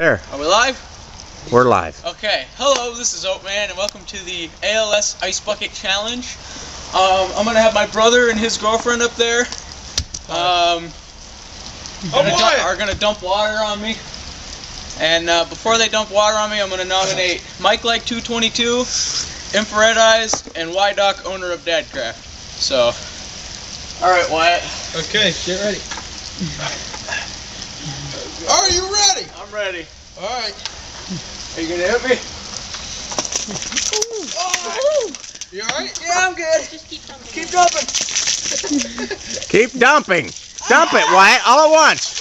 There. Are we live? We're live. Okay. Hello, this is Oatman, and welcome to the ALS Ice Bucket Challenge. I'm gonna have my brother and his girlfriend up there. Are gonna dump water on me. And before they dump water on me, I'm gonna nominate Mike Like 222, Infrared Eyes, and Wydock, owner of Dadcraft. So, all right, Wyatt. Okay, get ready. Are you ready? I'm ready. All right. Are you gonna hit me? Oh. You all right? Yeah, I'm good. Just keep dumping. Keep dumping. Keep dumping. Dump it, Wyatt, all at once.